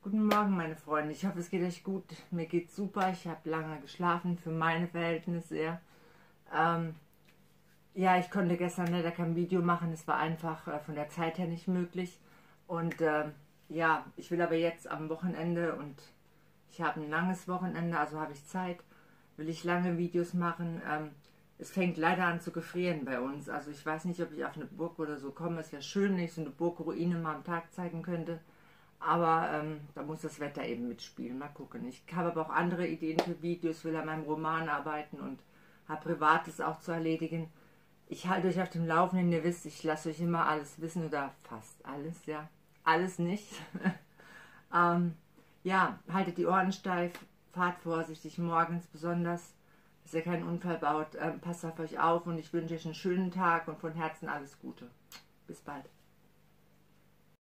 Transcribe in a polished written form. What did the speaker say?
Guten Morgen, meine Freunde. Ich hoffe, es geht euch gut. Mir geht's super. Ich habe lange geschlafen, für meine Verhältnisse sehr. Ja, ich konnte gestern leider kein Video machen. Es war einfach von der Zeit her nicht möglich. Und ja, ich will aber jetzt am Wochenende, und ich habe ein langes Wochenende, also habe ich Zeit, will ich lange Videos machen. Es fängt leider an zu gefrieren bei uns. Also ich weiß nicht, ob ich auf eine Burg oder so komme. Es wäre schön, wenn ich so eine Burgruine mal am Tag zeigen könnte. Aber da muss das Wetter eben mitspielen. Mal gucken. Ich habe aber auch andere Ideen für Videos, will an meinem Roman arbeiten und habe Privates auch zu erledigen. Ich halte euch auf dem Laufenden. Ihr wisst, ich lasse euch immer alles wissen, oder fast alles, ja. Alles nicht. Ja, haltet die Ohren steif, fahrt vorsichtig morgens besonders, dass ihr keinen Unfall baut. Passt auf euch auf und ich wünsche euch einen schönen Tag und von Herzen alles Gute. Bis bald.